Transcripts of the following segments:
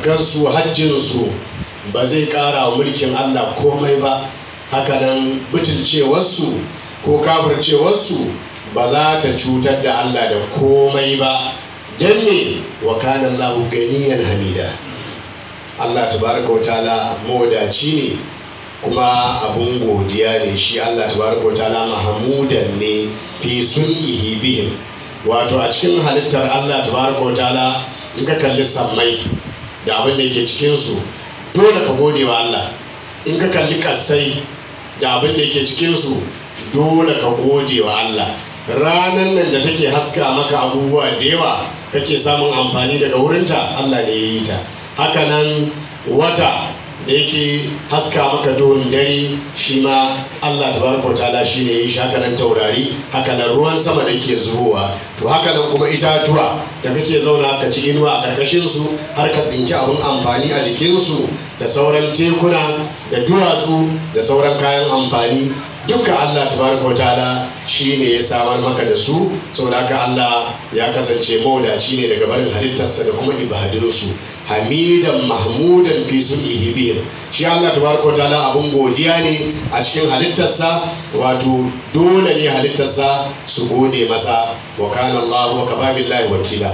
zakkansu hajjinsu ba zai ƙara wa mulkin Allah komai ba. Hakanan butulcewarsu ko kafircewarsu ba za ta cutar da Allah da komai ba. Don me? Wa kana Allahu ganiyan hamida. Allah tabaraka wa ta'ala mawadaci ne kuma abun godiya ne shi. Allah tabaraka wa ta'ala mahamudan ne fi sun'ihi bihim. Wato a cikin halittar Allah tabaraka wa ta'ala in ka kalli sammai da abin da yake cikinsu dole ka gode wa Allah. In ka kalli kasai da abin da yake cikinsu dole ka gode wa Allah. Ranan nan da take haska maka abubuwa da yawa kake samun amfani daga wurinta, Allah ne ya yi ta. Hakanan wata da yake haska maka duhun dare shi ma Allah tabaraka wa ta'ala shi ne ya yi shi. Hakanan taurari, hakanan ruwan sama da yake zubowa, to hakanan kuma itatuwa da kake zauna ka ci inuwa a ƙarƙashin su har ka tsinki abin amfani a jikinsu, da sauran tekuna da duwatsu da sauran kayan amfani duka Allah tabaraka wa ta'ala shi ne ya samar maka da su. Saboda haka Allah ya kasance mawadaci ne daga barin halittarsa da kuma ibadunsu. Hamidan mahmudan fi sun'ihi bihim. Shi Allah tabaraka wa ta'ala abun godiya ne a cikin halittarsa, wato dole ne halittarsa su gode masa. Wa kana Allah wa kafa billahi wakila.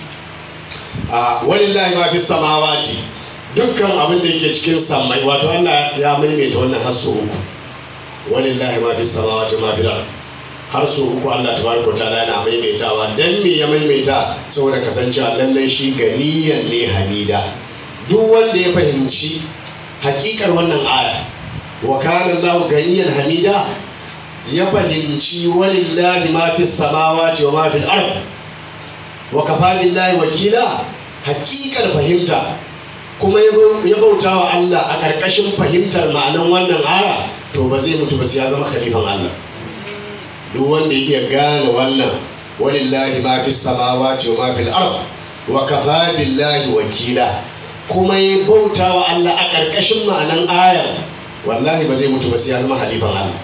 Walillahi ma fi samawati. Dukkan abin da yake cikin sammai, wato Allah ya maimaita wannan hasso uku. Walillahi ma fi samawati ma fil ard. Har so uku Allah tabaraka wa ta'ala yana maimaitawa. Dan me ya maimaita? Saboda kasancewa lallai shi ganiyan ne hamida. Duk wanda ya fahimci hakikar wannan aya, wa kana Allahu ganiyan hamida, ya fahimci walillahi ma fi samawati wa ma fil ard wa kafa billahi wakila, hakikar fahimta, kuma ya bauta wa Allah a ƙarƙashin fahimtar ma'anan wannan aya, to ba zai mutu ba sai ya zama khalifan Allah. Duk wanda ya gane wannan walillahi ma fi samawati wa ma fil ard wa kafa billahi wakila, kuma ya bauta wa Allah a ƙarƙashin ma'anan ayar, wallahi ba zai mutu ba sai ya zama khalifan Allah.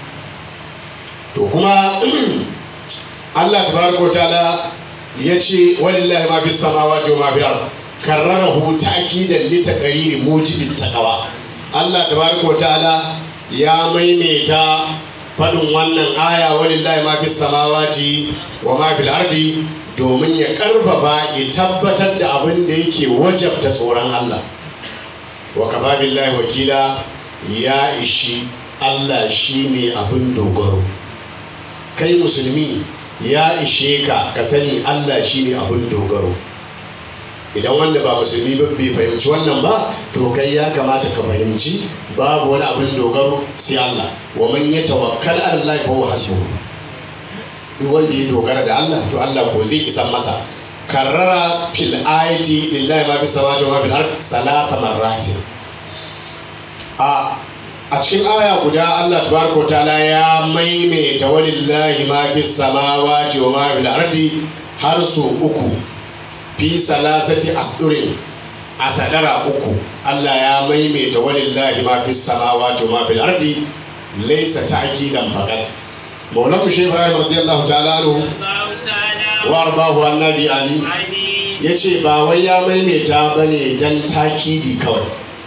To kuma Allah tabaraka wa ta'ala ya ce walillahi ma fi samawati wa ma fil ard, karrarahu ta'kidan li taqriri mujibit taqwa. Allah tabaraka wa ta'ala ya maimaita faɗin wannan aya walillahi ma fis samawati wa ma fil ardi domin ya karfafa ya tabbatar da abin da yake wajabta tsoron Allah. Wa kafa billahi wakila, ya ishi Allah shine abin dogaro. Kai musulmi ya ishe ka ka sani Allah shine abin dogaro. Idan wanda ba musulmi ba bai fahimci wannan ba, to kai ya kamata ka fahimci babu wani abin dogaro sai Allah. Wa man yatawakkal ala Allah fa huwa hasbuh. Duk wanda ya dogara da Allah, to Allah ko zai isan masa. Karrara fil ayati lillahi ma fis samawati wa ma fil ard salasa marratin. A cikin aya guda Allah tabaraka wa ta'ala ya maimaita walillahi ma fis samawati wa ma fil ardi har so uku. Fi salasati asdurin, a sadara uku Allah ya maimaita walillahi ma fis samawati wa ma fil ardi, laysa ta'kidan faqat. Maulana Sheikh Ibrahim radiyallahu ta'ala anhu wa arbahu annabi amin yace ba wai ya maimaita bane dan takidi kawai,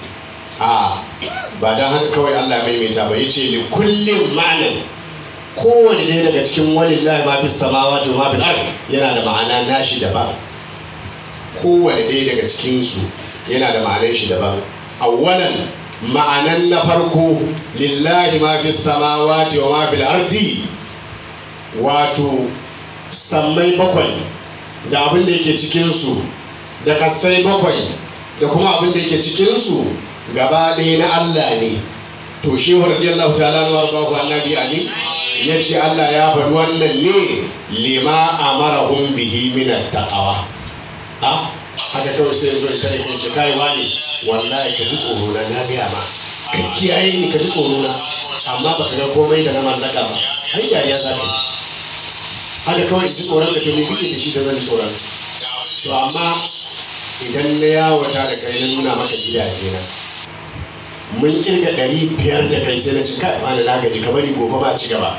ba dan haka kawai Allah ya maimaita ba. Yace li kullin ma'anan, kowane ɗaya daga cikin walillahi ma fis samawati wa ma fil ardi yana da ma'ana nashi daban. Kowane ɗaya daga cikinsu yana da ma'anar shi daban. Awwalan, ma'anan na farko lillahi ma fi samawati wa ma fil ardi, wato sammai bakwai da abin da yake cikinsu, da kasai bakwai da kuma abin da yake cikinsu gaba ɗaya na Allah ne. To shehu radiyallahu ta'ala wa babu annabi ali ya ce Allah ya faɗi wannan ne lima amarahum bihi min at-taqwa. Haka kawai sai zo ka dake ce kai wani wallahi ka ji tsoro na gaya ma, ka kiyaye ni ka ji tsoro na, amma baka ga komai da na mallaka ba, ai dariya za ka. Haka kawai ji tsoron da to me kike da shi da zan tsoron. To amma idan na yawata da kai na nuna maka gidaje na, mun kirga 500 da kai sai na ci kai wani na gaji ka bari gobe ba ci gaba.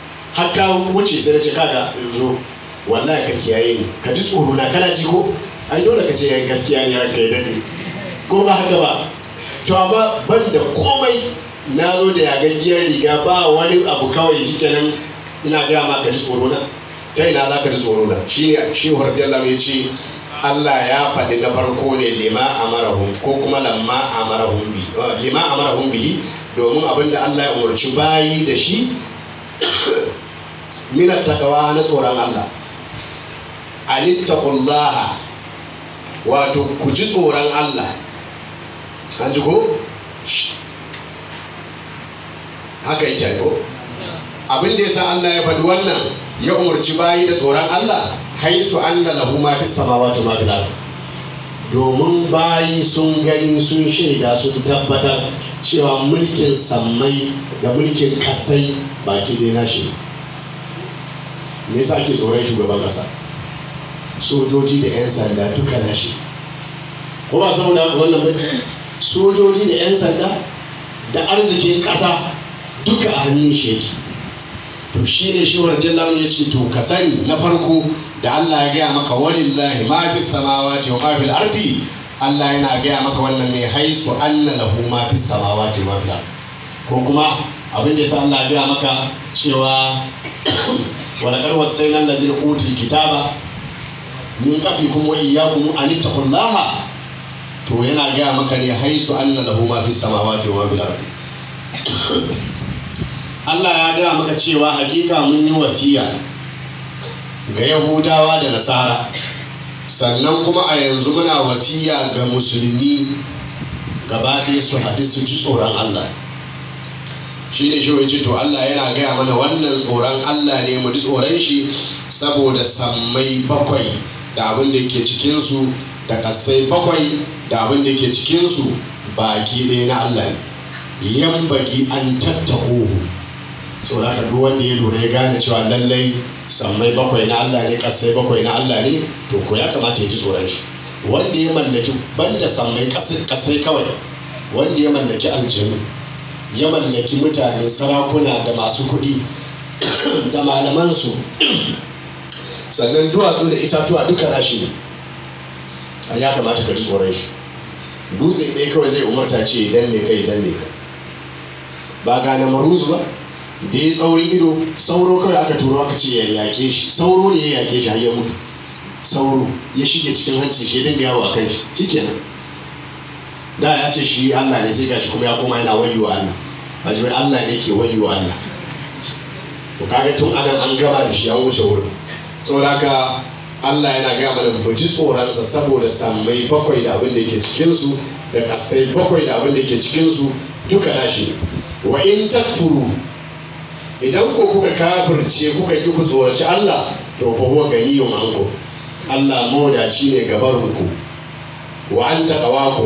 Haka wuce sai na ci kaga zo wallahi ka kiyaye ni ka ji tsoro na, kana ji ko? ai dole ka ce yan gaskiya ne ranka ya dade ko ba haka ba. To amma ban da komai na zo da yagaggiyar riga ba wani abu kawai shikenan ina gaya ma ka ji tsoro na, ta ina za ka ji tsoro na? Shi ne shi hurdallah ya ce Allah ya faɗi na farko ne lima amarahum ko kuma lamma amarahum bi lima amarahum bihi, domin abinda Allah ya umarci bayi da shi minat taqwa na tsoron Allah. Alittaqullaha, wato ku ji tsoron Allah. An ji ko? Haka yake ko? Abin da yasa Allah ya faɗi wannan ya umarci bayi da tsoron Allah, haisu anna lahu ma fis samawati ma fil ard, domin bayi sun gani sun shaida sun tabbatar cewa mulkin sammai da mulkin kasai baki ɗaya nashi. Me yasa ake tsoron shugaban kasa, sojoji da 'yan sanda duka nashi? Ko ba saboda wannan ba? Sojoji da 'yan sanda da arzikin kasa duka a hannun shi yake. To shi ne shi radiyallahu ya ce to ka sani na farko da Allah ya gaya maka walillahi ma fis samawati wa ma fil ardi, Allah yana gaya maka wannan ne haisu anna lahu ma fis samawati wa ma fil ardi. Ko kuma abin da yasa Allah ya gaya maka cewa walaqad wasaina allazina utul kitaba min qablikum wa iyyakum an taqullaha, to yana gaya maka ne haisu anna lahu ma fis samawati wa ma fil ardi. Allah ya gaya maka cewa hakika mun yi wasiya ga Yahudawa da Nasara, sannan kuma a yanzu muna wasiya ga musulmi gaba ɗaya su haɗu su ji tsoron Allah. Shi ne shi ce to Allah yana gaya mana wannan tsoron Allah ne mu ji tsoron shi, saboda sammai bakwai da abin da ke cikinsu da kasai bakwai da abin da ke cikinsu baki ɗaya na Allah ne. Yan bagi an tattako, saboda haka duk wanda ya lura ya gane cewa lallai sammai bakwai na Allah ne kasai bakwai na Allah ne, to ko ya kamata ya ji tsoron shi. Wanda ya mallaki banda sammai kasai kawai, wanda ya mallaki aljanu, ya mallaki mutane, sarakuna da masu kuɗi da malamansu, sannan duwatsu da itatuwa duka nashi ne, ya kamata ka ji tsoron shi. Dutse ɗaya kawai zai umarta ce idan ne ka ba gane maruzu ba da ya tsaurin ido, sauro kawai aka turo aka ce ya yake shi, sauro ne ya yake shi har ya mutu. Sauro ya shige cikin hanci shi dinga yawo a kan shi, shikenan. Da ya ce shi Allah ne, sai gashi kuma ya koma yana wayyo Allah, ba ji wai Allah ne ke wayyo Allah. To kaga tun anan an gama da shi an wuce wurin. Saboda haka Allah yana gaya mana mu ji tsoronsa, saboda sammai bakwai da abin da ke cikinsu da kasai bakwai da abin da ke cikinsu duka nashi ne. Wa in takfuru, idan ko kuka kafirce kuka ki ku tsoraci Allah, to fa huwa ganiyun ankum, Allah mawadaci ne gabarinku. Wa an taqawakum,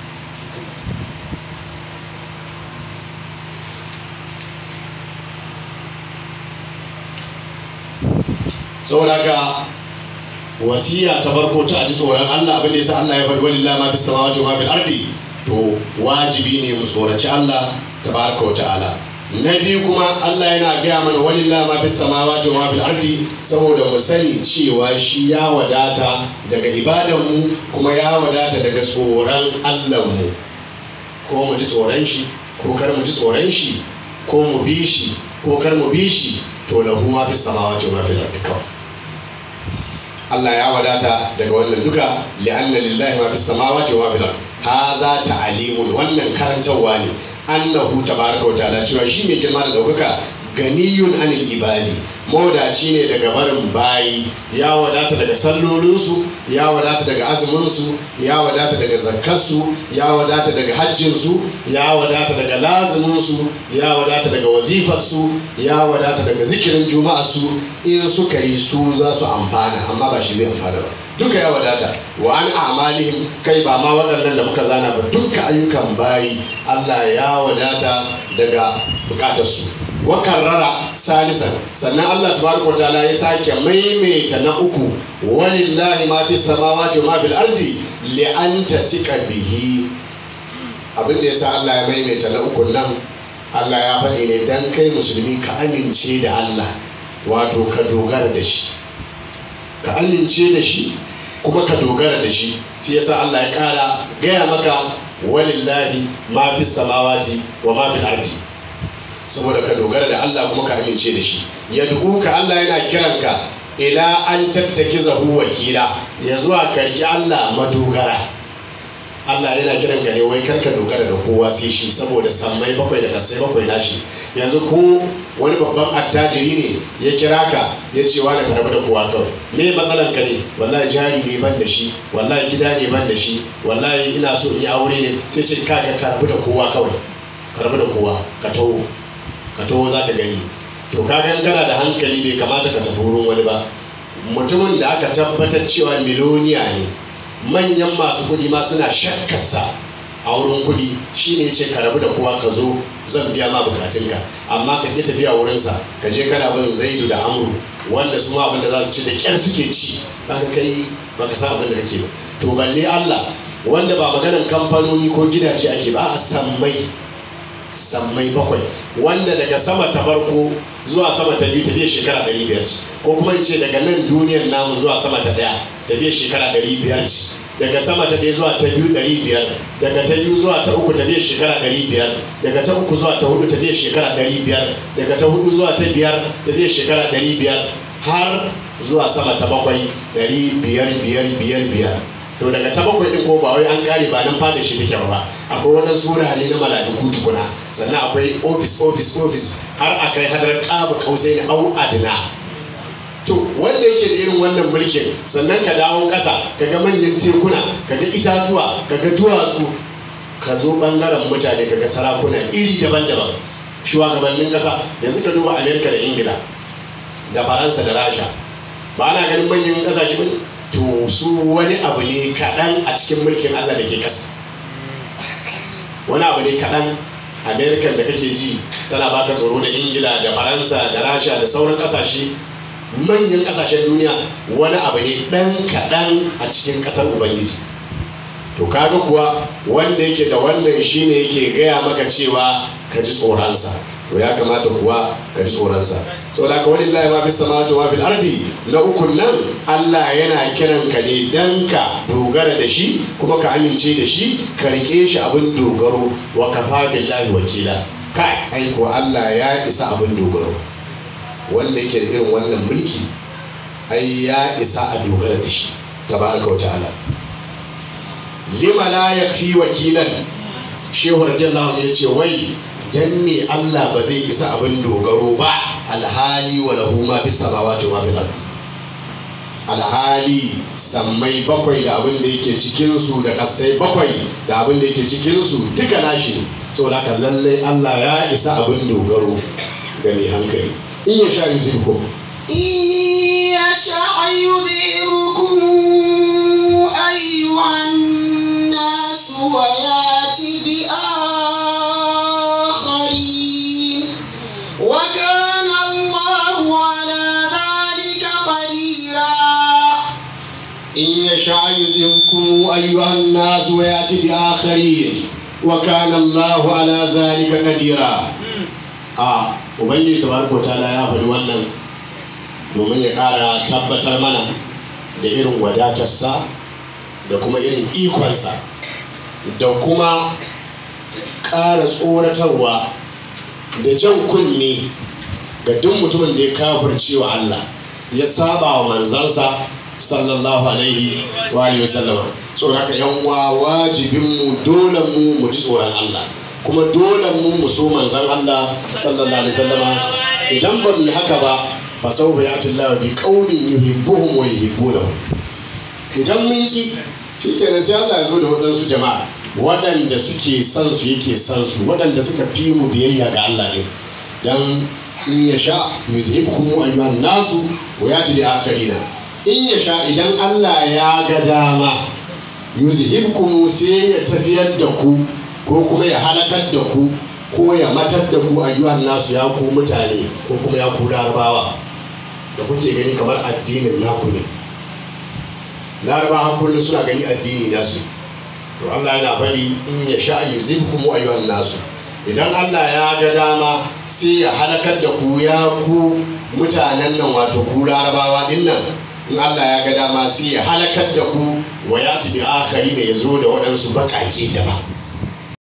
saboda haka wasiya ta farko ta aji tsoron Allah. Abin da yasa Allah ya faɗi walillahi ma fis samawati wa ma fil ardi, to wajibi ne mu tsoraci Allah tabaraka wa ta'ala. Na biyu kuma Allah yana gaya mana walillahi ma fis samawati wa ma fil ardi, saboda mu sani cewa shi ya wadata daga ibadan mu, kuma ya wadata daga tsoron Allah mu. Ko mu ji tsoron shi ko kar mu ji tsoron shi, ko mu bi shi ko kar mu bi shi, to lahu ma fis samawati wa ma fil ardi kawai. Allah ya wadata daga wannan duka, li'anna lillahi ma fis samawati wa ma fil ardi. Haza ta'alimun, wannan karantarwa ne, annahu tabaraka wa ta'ala, cewa shi mai girma da daukaka ganiyun anil ibadi, mawadaci ne daga barin bayi. Ya wadata daga sallolinsu, ya wadata daga azuminsu, ya wadata daga zakkarsu, ya wadata daga hajjinsu, ya wadata daga laziminsu, ya wadata daga wazifarsu, ya wadata daga zikirin juma'arsu. In suka yi su za su amfana, amma ba shi zai amfana ba, duka ya wadata. Wa an amalihim, kai ba ma waɗannan da muka zana ba, duka ayyukan bayi Allah ya wadata daga bukatarsu. Wa karrara salisan, sannan Allah tabaraka wa ta'ala ya sake maimaita na uku, walillahi ma fis samawati wa ma fil ardi li an tasika bihi. Abin da yasa Allah ya maimaita na uku nan, Allah ya faɗi ne dan kai musulmi ka amince da Allah, wato ka dogara da shi, ka amince da shi, kuma ka dogara da shi. Shi yasa Allah ya ƙara gaya maka walillahi ma fi samawati wa ma fil ardi, saboda ka dogara da Allah kuma ka amince da shi. Yad'uka, Allah yana kiranka ila an tattakizahu wakila, ya zuwa ka riƙi Allah madogara. Allah yana kiran ka ne wai karka dogara da kowa sai shi, saboda sammai bakwai da kasai bakwai nashi. Yanzu ko wani babban attajiri ne ya kira ka ya ce wani ka rabu da kowa kawai, me matsalan ka ne? Wallahi jari ne ban da shi, wallahi gida ne ban da shi, wallahi ina so in yi aure ne. Sai ce kaga ka rabu da kowa kawai, ka rabu da kowa, ka taho za ka gani. To kaga in kana da hankali bai kamata ka tafi wurin wani ba. Mutumin da aka tabbatar cewa miloniya ne, manyan masu kuɗi ma suna shakkarsa a wurin kuɗi, shine ya ce ka rabu da kowa, ka zo zan biya ma bukatunka. Amma ka ƙi tafiya wurinsa, ka je kana bin Zaidu da Amru wanda su ma abin da za su ci da ƙyar suke ci, kaga kai baka san abin da kake ba. To balle Allah wanda ba maganan kamfanoni ko gidaje ake ba, a sammai bakwai, wanda daga sama ta farko zuwa sama ta biyu tafiya shekara 500 ce, ko kuma in ce daga nan duniyar namu zuwa sama ta ɗaya tafiya shekara 500 ce, daga sama ta ɗaya zuwa ta biyu 500, daga ta biyu zuwa ta uku tafiya shekara 500, daga ta uku zuwa ta hudu tafiya shekara 500, daga ta hudu zuwa ta biyar tafiya shekara 500, har zuwa sama ta bakwai 500. To daga ta bakwai din ko ba wai an kare ba nan fada shi take ba, akwai wannan surare na mala'iku tukuna, sannan akwai office har akai hadar qaba kausai ne au adna. To wanda yake da irin wannan mulkin, sannan ka dawo ƙasa kaga manyan tekuna, kaga itatuwa, kaga duwatsu, ka zo bangaren mutane kaga sarakuna iri daban-daban, shugabannin ƙasa. Yanzu ka duba Amerika da Ingila da Faransa da Rasha, ba ana ganin manyan ƙasashe ba ne? To su wani abu ne kaɗan a cikin mulkin Allah da ke ƙasa, wani abu ne kaɗan. Amerikan da kake ji tana baka tsoro, da Ingila da Faransa da Rasha da sauran ƙasashe, manyan ƙasashen duniya, wani abu ne ɗan kaɗan a cikin ƙasar Ubangiji. To kaga kuwa wanda yake da wannan shine yake gaya maka cewa ka ji tsoronsa. To ya kamata kuwa ka ji tsoronsa. To da ka walillahi ma fi samawati wa fil ardi, na ukun nan Allah yana kiran ka ne dan ka dogara da shi kuma ka amince da shi, ka rike shi abin dogaro. Wa kafa billahi wakila, kai ai ko Allah ya isa abin dogaro. Wanda yake da irin wannan mulki ai ya isa a dogara da shi tabaraka wa ta'ala. Lima la yakfi wakilan, shehu radiyallahu anhu yace wai dan me Allah ba zai isa abin dogaro ba, alhali wa lahu ma bis samawati wa fil ardi, alhali sammai bakwai da abin da yake cikin su da kasai bakwai da abin da yake cikin su duka nashi ne. Saboda haka lallai Allah ya isa abin dogaro ga mai hankali. In ya sha yuzibkum, in ya sha yuzibkum ayyuhan nas wa yati bi akharin wa kana Allahu ala dhalika qadira. in ya sha yuzibkum ayyuhan nas wa yati bi akharin wa kana Allahu ala dhalika qadira. Ubangiji tabaraka wa ta'ala ya faɗi wannan domin ya ƙara tabbatar mana da irin wadatarsa da kuma irin ikonsa, da kuma ƙara tsoratarwa da jan kunne ga duk mutumin da ya kafirce wa Allah, ya saba wa manzansa sallallahu alaihi wa alihi wasallama. So haka yan uwa, wajibinmu dole mu ji tsoron Allah, kuma dole mu so manzan Allah sallallahu alaihi wasallama. Idan ba mu yi haka ba, fa sawfa ya'ti Allahu bi qaumin yuhibbuhum wa yuhibbunahu. Idan mun ki, shikenan sai Allah ya zo da waɗansu jama'a waɗanda suke son su, yake son su, waɗanda suka fi mu biyayya ga Allah ne. Dan in ya sha yuzhibkum ayyuhan nasu wa ya'ti bi akharina. In ya sha, idan Allah ya ga dama, yuzhibkum sai ya tafiyar da ku, ko kuma ya halakar da ku, ko ya matar da ku ayyuhan nasu, ya ku mutane, ko kuma ya ku larabawa da kuke gani kamar addinin naku ne. Larabawa kullum suna gani addini nasu. To Allah yana faɗi in ya sha yuzhibkum ayyuhan nasu, idan Allah ya ga dama sai ya halakar da ku, ya ku mutanen nan, wato ku larabawa din nan. in Allah ya ga dama sai ya halakar da ku wa ya bi akhari ne ya zo da waɗansu baƙaƙe daban